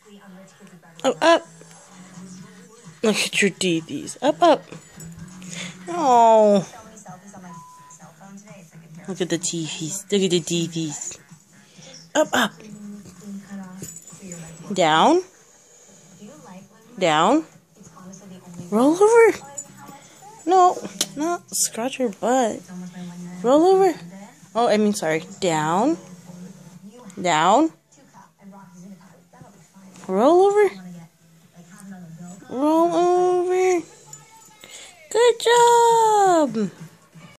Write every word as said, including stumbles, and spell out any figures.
Oh, up. Look at your teethies. Up, up. Oh. Look at the teethies. Look at the teethies. Up, up. Down. Down. Roll over. No, not scratch your butt. Roll over. Oh, I mean, sorry. Down. Down. Roll over. Roll over. Good job.